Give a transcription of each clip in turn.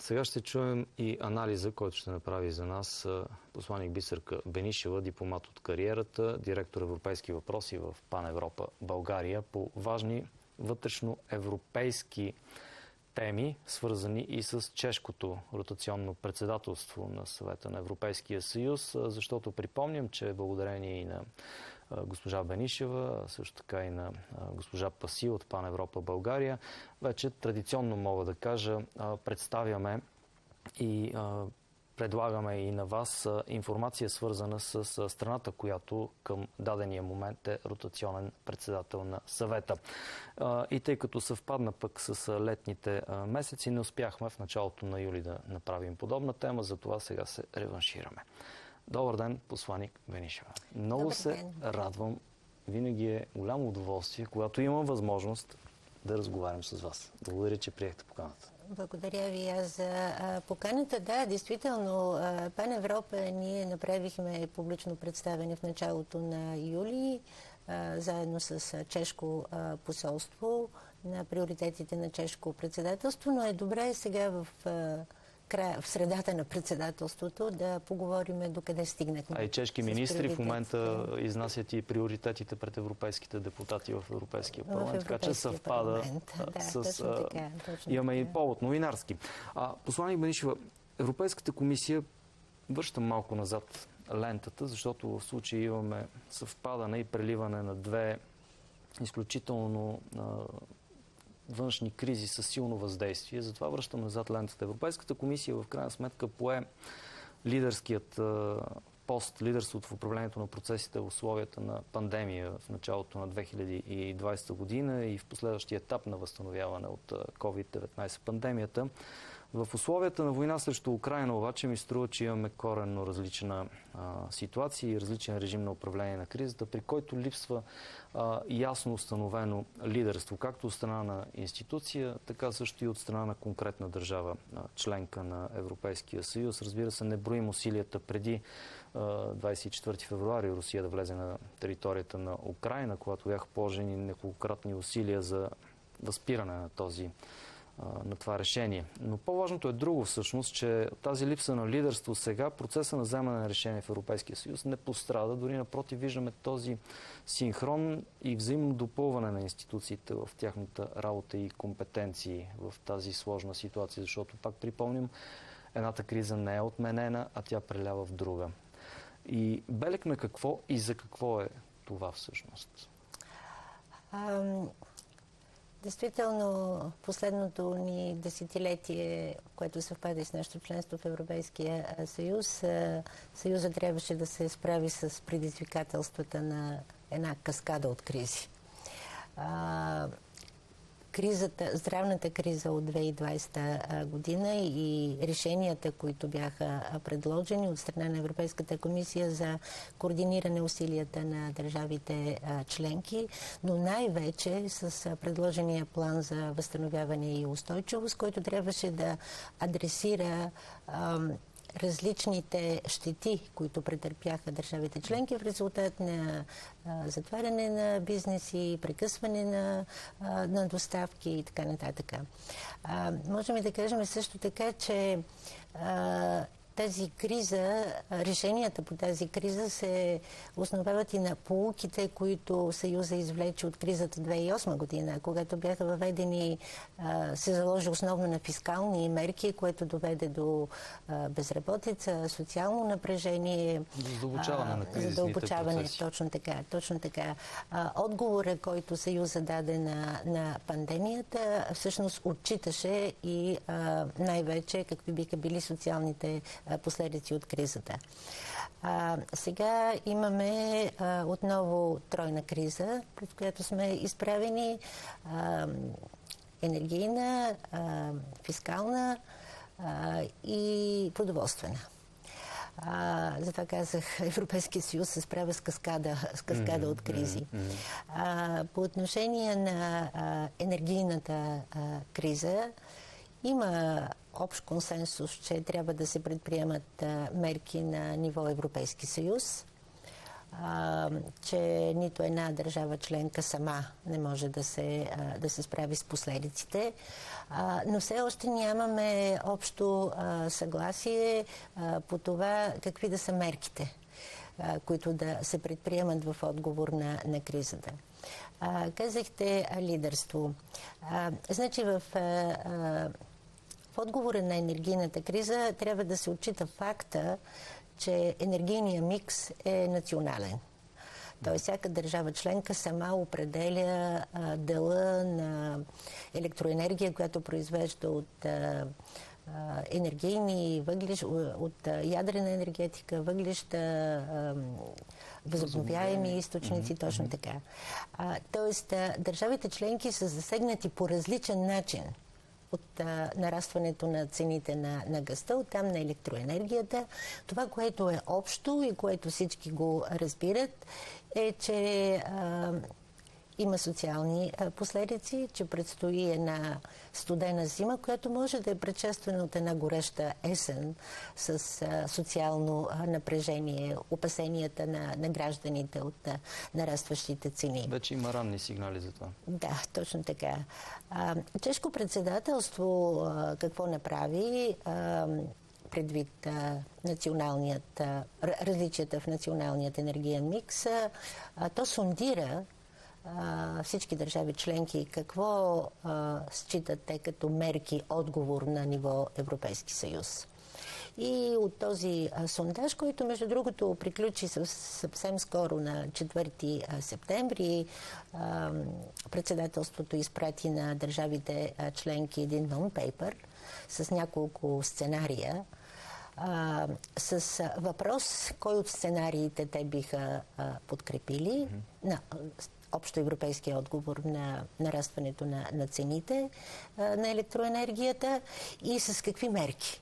Сега ще чуем и анализа, който ще направи за нас посланик Бисерка Бенишева, дипломат от кариерата, директор европейски въпроси в Пан Европа България по важни вътрешноевропейски теми, свързани и с чешкото ротационно председателство на Съвета на Европейския съюз, защото припомням, че благодарение и на госпожа Бенишева, също така и на госпожа Паси от Пан Европа България, вече традиционно мога да кажа, представяме и предлагаме и на вас информация, свързана с страната, която към дадения момент е ротационен председател на съвета. И тъй като съвпадна пък с летните месеци, не успяхме в началото на юли да направим подобна тема, затова сега се реваншираме. Добър ден, посланик Бенишева. Много се радвам. Винаги е голямо удоволствие, когато имам възможност да разговарям с вас. Благодаря, че приехте поканата. Благодаря ви аз за поканата. Да, действително, Пан Европа ние направихме публично представяне в началото на юли, заедно с чешко посолство на приоритетите на чешко председателство, но е добре сега в средата на председателството да поговорим докъде стигнахме. А и чешки министри в момента изнасят и приоритетите пред европейските депутати в Европейския парламент, така че съвпада с... Имаме и повод новинарски. Посланик Бенишева, Европейската комисия, връщам малко назад лентата, защото в случая имаме съвпадане и преливане на две изключително външни кризи със силно въздействие. Затова връщам назад лентата. Европейската комисия в крайна сметка пое лидерският пост, лидерството в управлението на процесите в условията на пандемия в началото на 2020 година и в последващия етап на възстановяване от COVID-19 пандемията. В условията на война срещу Украйна обаче ми струва, че имаме коренно различна ситуация и различен режим на управление на кризата, при който липсва ясно установено лидерство, както от страна на институция, така също и от страна на конкретна държава, членка на Европейския съюз. Разбира се, не броим усилията преди 24 февруари Русия да влезе на територията на Украйна, когато бяха положени неколкократни усилия за възпиране на това решение. Но по-важното е друго всъщност, че тази липса на лидерство сега, процеса на вземане на решение в Европейския съюз не пострада. Дори напротив виждаме този синхрон и взаимно допълване на институциите в тяхната работа и компетенции в тази сложна ситуация, защото, пак припомням, едната криза не е отменена, а тя прелява в друга. И белег на какво и за какво е това всъщност? Действително, последното ни десетилетие, което съвпада с нашето членство в Европейския съюз, Съюзът трябваше да се справи с предизвикателствата на една каскада от кризи. Здравната криза от 2020 година и решенията, които бяха предложени от страна на Европейската комисия за координиране усилията на държавите членки, но най-вече с предложения план за възстановяване и устойчивост, който трябваше да адресира различните щети, които претърпяха държавите членки в резултат на затваряне на бизнеси, прекъсване на доставки и така нататък. Можем да кажем също така, че тази криза, решенията по тази криза се основават и на поуките, които Съюза извлече от кризата 2008 година, когато бяха въведени, се заложи основно на фискални мерки, което доведе до безработица, социално напрежение. Задълбочаване на кризисните процеси. Точно така. Отговора, който Съюза даде на пандемията, всъщност отчиташе и най-вече какви биха били социалните последици от кризата. Сега имаме отново тройна криза, пред която сме изправени, енергийна, фискална и продоволствена. Затова казах, Европейския съюз се справя с каскада от кризи. По отношение на енергийната криза, има общ консенсус, че трябва да се предприемат мерки на ниво Европейски съюз. че нито една държава членка сама не може да се справи с последиците, но все още нямаме общо съгласие по това какви да са мерките, които да се предприемат в отговор на кризата. Казахте лидерство. Значи в отговора на енергийната криза трябва да се отчита факта, че енергийният микс е национален. Тоест, всяка държава членка сама определя дела на електроенергия, която произвежда от енергийни въглища, от ядрена енергетика, въглища, възобновяеми източници, точно така. Тоест, държавите членки са засегнати по различен начин от нарастването на цените на газта, оттам на електроенергията. Това, което е общо и което всички го разбират, е, че има социални последици, че предстои една студена зима, която може да е предшествена от една гореща есен с социално напрежение, опасенията на гражданите от нарастващите цени. Вече има ранни сигнали за това. Да, точно така. Чешко председателство какво направи предвид различията в националният енергиен микс? То сондира всички държави членки какво считат те като мерки отговор на ниво Европейски съюз. И от този сондаж, който между другото приключи съвсем скоро на 4 септември, председателството изпрати на държавите членки един non-paper с няколко сценария, с въпрос кой от сценариите те биха подкрепили на общоевропейския отговор на нарастването на цените на електроенергията и с какви мерки.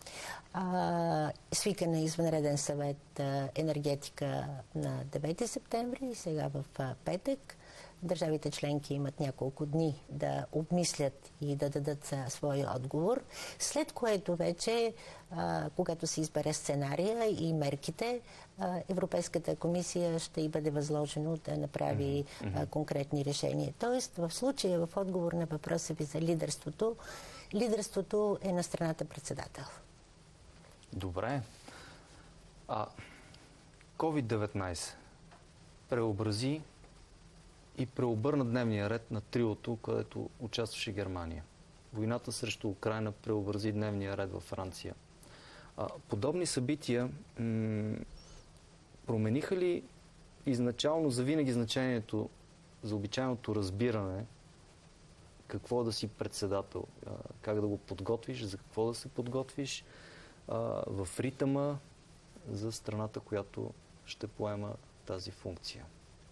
Свикан е извънреден съвет енергетика на 9 септември и сега в петък. Държавите членки имат няколко дни да обмислят и да дадат своя отговор, след което вече, когато се избере сценария и мерките, Европейската комисия ще й бъде възложено да направи конкретни решения. Тоест, в случая, в отговор на въпроса ви за лидерството е на страната председател. Добре. COVID-19 преобрази и преобърна дневния ред на триото, където участваше Германия. Войната срещу Украйна преобрази дневния ред във Франция. Подобни събития промениха ли изначално завинаги значението за обичайното разбиране какво да си председател, как да го подготвиш, за какво да се подготвиш в ритъма за страната, която ще поема тази функция?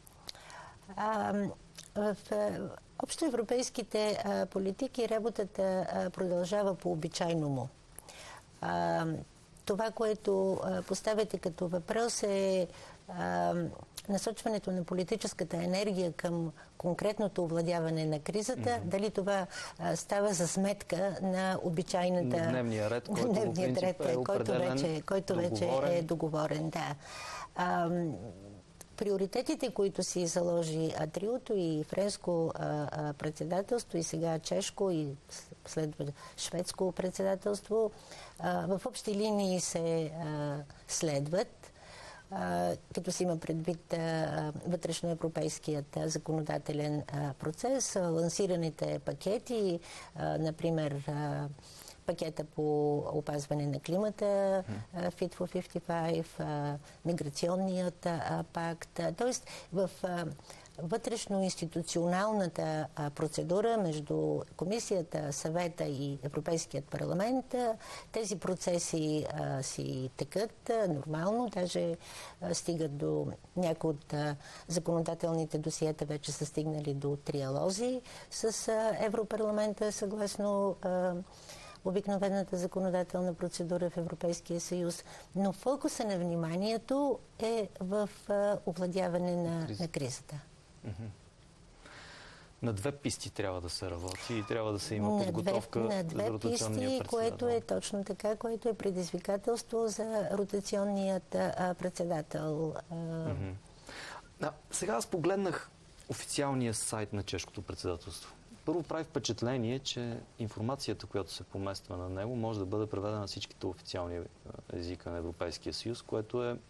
В общоевропейските политики работата продължава по обичайно му. Това, което поставяте като въпрос е насочването на политическата енергия към конкретното овладяване на кризата, дали това става за сметка на обичайната... Дневния ред, който вече е договорен. Да. Приоритетите, които си заложи триото и френско председателство, и сега чешко, и следва шведско председателство, в общи линии се следват, като се има предвид вътрешноевропейският законодателен процес, лансираните пакети, например пакета по опазване на климата, Fit for 55, миграционният пакт. Тоест, в вътрешно-институционалната процедура между Комисията, Съвета и Европейският парламент, тези процеси си текат нормално, даже стигат до някои от законодателните досиета, вече са стигнали до триалози с Европарламента, съгласно обикновената законодателна процедура в Европейския съюз. Но фокуса на вниманието е в овладяване на кризата. На две писти трябва да се работи и трябва да се има подготовка на две за ротационния писти, което е точно така, което е предизвикателство за ротационният председател. Сега аз погледнах официалния сайт на чешкото председателство. Първо прави впечатление, че информацията, която се помества на него, може да бъде преведена на всичките официални езика на Европейския съюз, което е,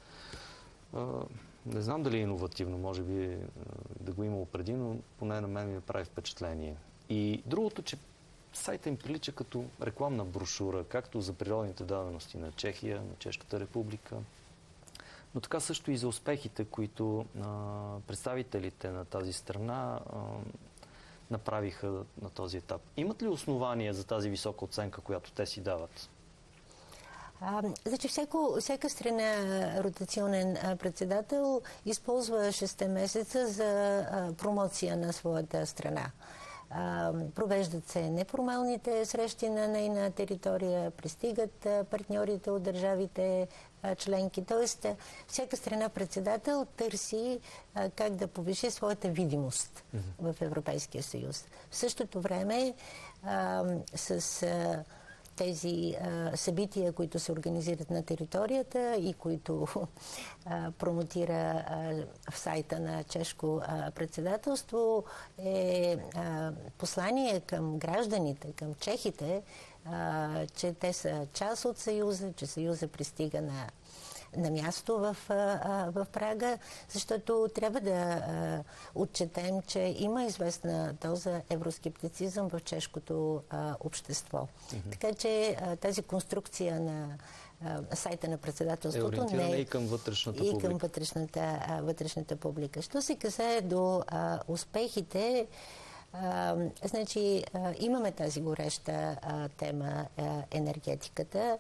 не знам дали е иновативно, може би да го имало преди, но поне на мен ми прави впечатление. И другото, че сайта им прилича като рекламна брошура, както за природните дадености на Чехия, на Чешката република, но така също и за успехите, които представителите на тази страна направиха на този етап. Имат ли основания за тази висока оценка, която те си дават? Значи всяка страна ротационен председател използва 6 месеца за промоция на своята страна. Провеждат се неформалните срещи на нейна територия, пристигат партньорите от държавите членки. Тоест, всяка страна председател търси как да повиши своята видимост в Европейския съюз. В същото време с тези събития, които се организират на територията и които промотира в сайта на чешко председателство, е послание към гражданите, към чехите, че те са част от Съюза, че Съюза пристига на място в Прага, защото трябва да отчетем, че има известна доза евроскептицизъм в чешкото общество. Така че тази конструкция на сайта на председателството не е и към вътрешната публика. И към вътрешната публика. Що се касае до успехите, значи имаме тази гореща тема енергетиката.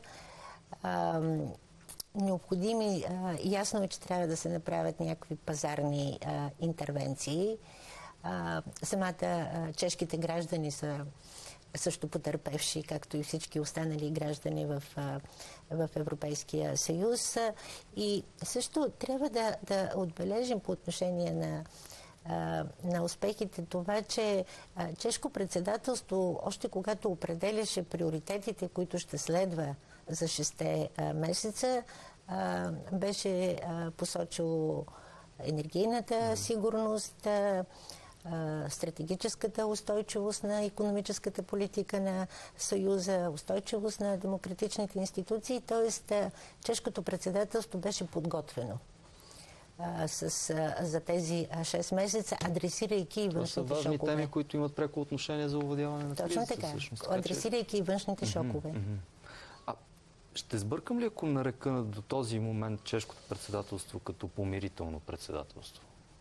Необходими, ясно е, че трябва да се направят някакви пазарни интервенции. Самата чешките граждани са също потърпевши, както и всички останали граждани в Европейския съюз. И също трябва да отбележим по отношение на успехите това, че чешко председателство, още когато определяше приоритетите, които ще следва за 6 месеца, беше посочило енергийната сигурност, стратегическата устойчивост на икономическата политика на Съюза, устойчивост на демократичните институции, т.е. чешкото председателство беше подготвено за тези 6 месеца, адресирайки и външните шокове. Това са важни теми, които имат преко отношение за овладяване на кризата. Точно така, адресирайки и външните шокове. Ще сбъркам ли, ако нарека до този момент чешкото председателство като помирително председателство?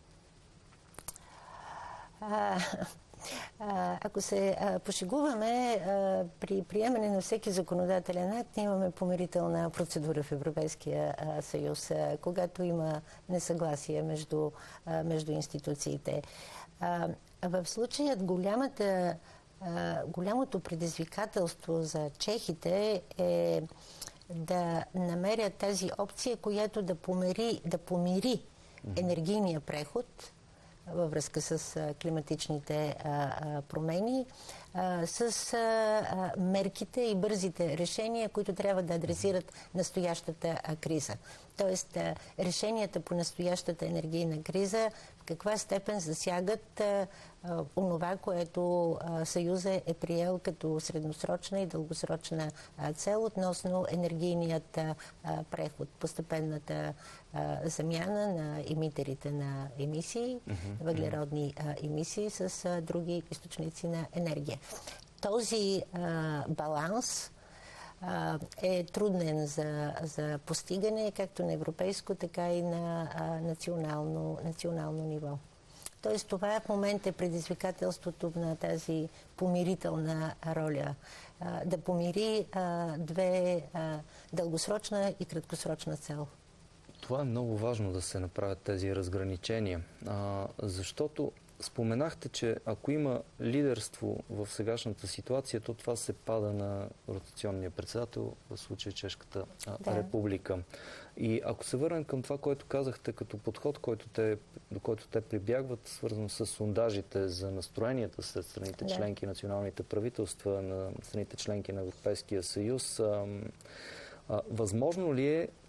Ако се пошегуваме, при приемане на всеки законодателен акт имаме помирителна процедура в Европейския съюз, когато има несъгласие между институциите. В случаят голямото предизвикателство за чехите е да намерят тази опция, която да помири енергийния преход във връзка с климатичните промени, с мерките и бързите решения, които трябва да адресират настоящата криза. Тоест, решенията по настоящата енергийна криза в каква степен засягат онова, което Съюза е приел като средносрочна и дългосрочна цел относно енергийният преход, постепенната замяна на емитерите на емисии, въглеродни емисии с други източници на енергия. Този баланс е труден за постигане, както на европейско, така и на национално ниво. Тоест това в момента е предизвикателството на тази помирителна роля. Да помири две дългосрочна и краткосрочна цел. Това е много важно да се направят тези разграничения, защото споменахте, че ако има лидерство в сегашната ситуация, то това се пада на ротационния председател, в случая Чешката република. И ако се върнем към това, което казахте като подход, до който те прибягват, свързано с сондажите за настроенията след страните членки, националните правителства на страните членки на Европейския съюз, възможно ли е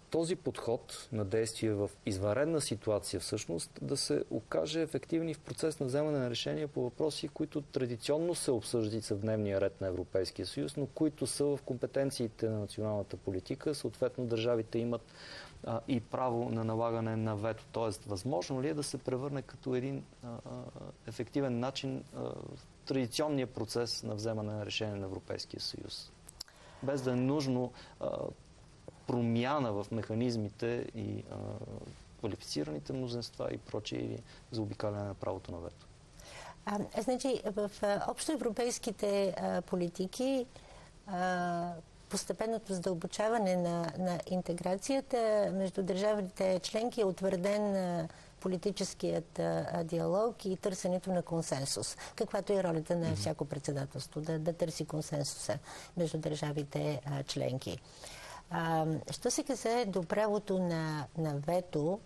този подход на действие в извънредна ситуация всъщност да се окаже ефективен и в процес на вземане на решения по въпроси, които традиционно се обсъждат в дневния ред на Европейския съюз, но които са в компетенциите на националната политика. Съответно, държавите имат и право на налагане на вето. Тоест, възможно ли е да се превърне като един ефективен начин в традиционния процес на вземане на решение на Европейския съюз? Без да е нужно промяна в механизмите и квалифицираните мнозинства и прочие, или заобикаляне на правото на вето? Значи, в общоевропейските политики постепенното задълбочаване на интеграцията между държавите членки е утвърден политическият диалог и търсенето на консенсус, каквато е ролята на всяко председателство, да търси консенсуса между държавите членки. Що се касае до правото на вето,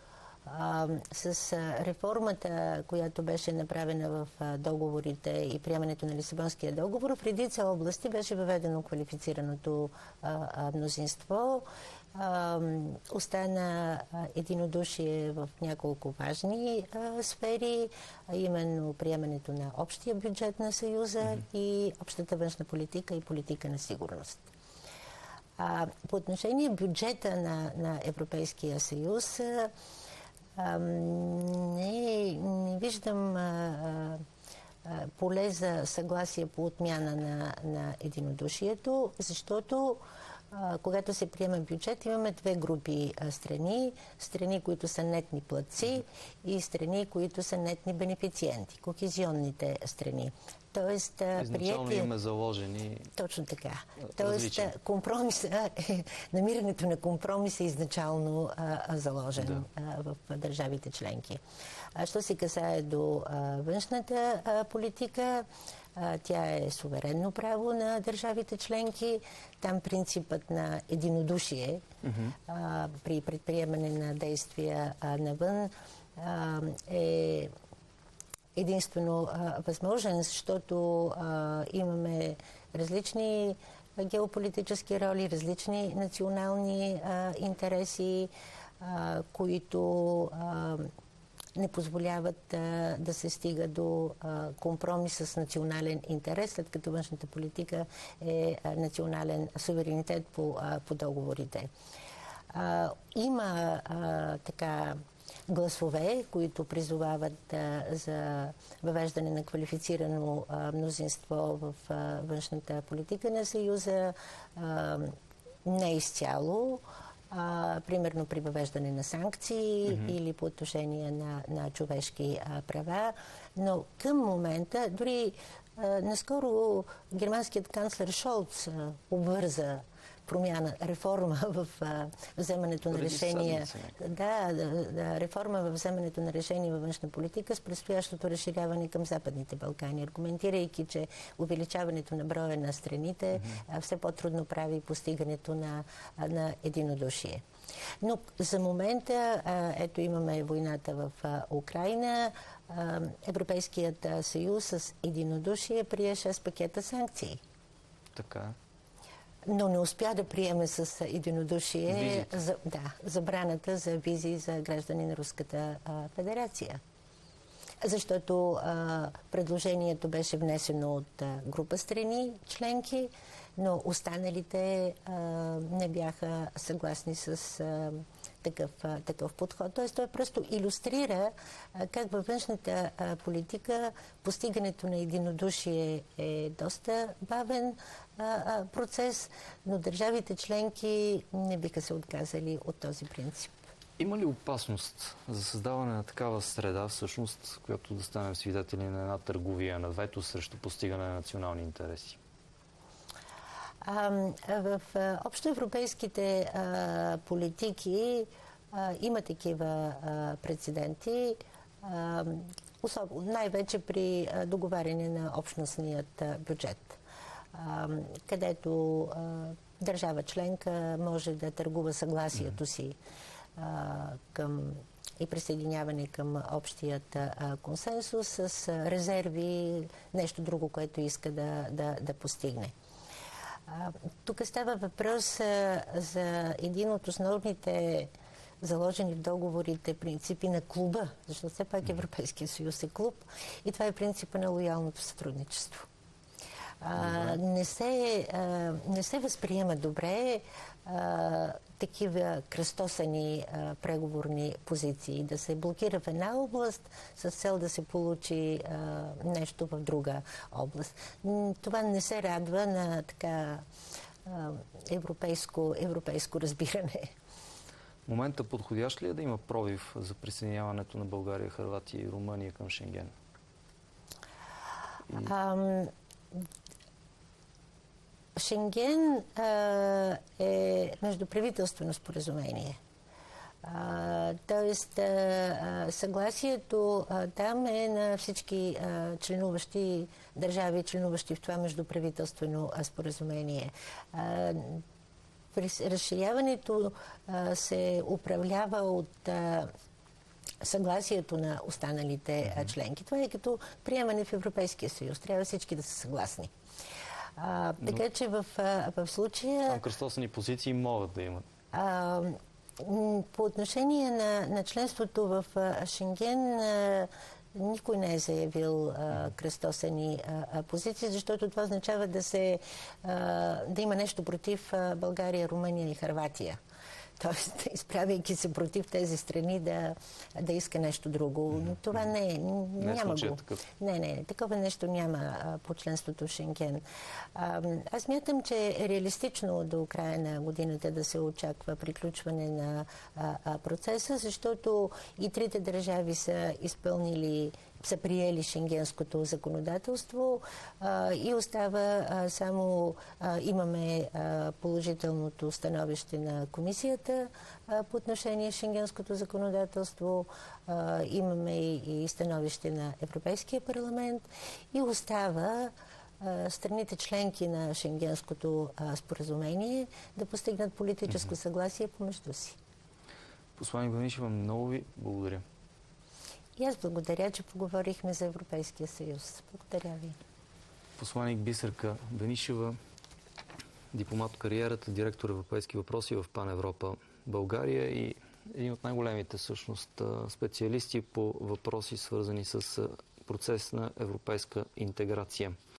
с реформата, която беше направена в договорите и приемането на Лисабонския договор, в редица области беше въведено квалифицираното мнозинство. Остана единодушие в няколко важни сфери, а именно приемането на общия бюджет на Съюза и общата външна политика и политика на сигурност. По отношение бюджета на Европейския съюз, не виждам поле за съгласие по отмяна на единодушието, защото когато се приема бюджет, имаме две групи страни. Страни, които са нетни платци и страни, които са нетни бенефициенти, кохезионните страни. Тоест, изначално имаме заложени. Точно така. Тоест, намирането на компромис е изначално заложен в държавите членки. Що се касае до външната политика, тя е суверенно право на държавите членки. Там принципът на единодушие при предприемане на действия навън е единствено възможен, защото имаме различни геополитически роли, различни национални интереси, които не позволяват да се стига до компромис с национален интерес, след като външната политика е национален суверенитет по договорите. Има така гласове, които призовават за въвеждане на квалифицирано мнозинство в външната политика на Съюза. Не изцяло. Примерно при въвеждане на санкции или по отношение на човешки права. Но към момента, дори наскоро германският канцлер Шолц обвърза реформа в вземането на решения. Реформа в вземането на решения във външна политика с предстоящото разширяване към Западните Балкани, аргументирайки, че увеличаването на броя на страните все по-трудно прави постигането на единодушие. Но за момента, ето имаме войната в Украйна, Европейският съюз с единодушие прие 6 пакета санкции. Така. Но не успя да приеме с единодушие забраната за визи за граждани на Руската федерация. Защото предложението беше внесено от група страни членки, но останалите не бяха съгласни с такъв подход. Тоест, той просто илюстрира как във външната политика постигането на единодушие е доста бавен процес, но държавите членки не биха се отказали от този принцип. Има ли опасност за създаване на такава среда, всъщност, която да станем свидетели на една търговия на вето срещу постигане на национални интереси? В общоевропейските политики има такива прецеденти, най-вече при договаряне на общностният бюджет, където държава членка може да търгува съгласието си и присъединяване към общият консенсус с резерви, нещо друго, което иска да постигне. Тук става въпрос за един от основните заложени в договорите принципи на клуба, защото все пак Европейския съюз е клуб, и това е принципа на лоялното сътрудничество. Не се възприема добре такива кръстосани преговорни позиции, да се блокира в една област с цел да се получи нещо в друга област. Това не се радва на така европейско разбиране. Момента подходящ ли е да има пробив за присъединяването на България, Хърватия и Румъния към Шенген? Шенген е междуправителствено споразумение. Тоест, съгласието там е на всички членуващи държави, членуващи в това междуправителствено споразумение. Разширяването се управлява от съгласието на останалите членки. Това е като приемане в Европейския съюз. Трябва всички да са съгласни. Така че в случая... Там кръстосани позиции могат да имат. По отношение на членството в Шенген, никой не е заявил кръстосани позиции, защото това означава да има нещо против България, Румъния и Хърватия. Тоест, изправяйки се против тези страни да иска нещо друго. Но това няма го. Не, такова нещо няма по членството в Шенген. Аз мятам, че е реалистично до края на годината да се очаква приключване на процеса, защото и трите държави са приели шенгенското законодателство и остава само имаме положителното становище на комисията по отношение на шенгенското законодателство, имаме и становище на Европейския парламент и остава страните членки на шенгенското споразумение да постигнат политическо съгласие помежду си. Посланик Бенишева, много ви благодаря. И аз благодаря, че поговорихме за Европейския съюз. Благодаря ви. Посланик Бисерка Бенишева, дипломат в кариерата, директор европейски въпроси в Пан Европа България и един от най-големите всъщност специалисти по въпроси, свързани с процес на европейска интеграция.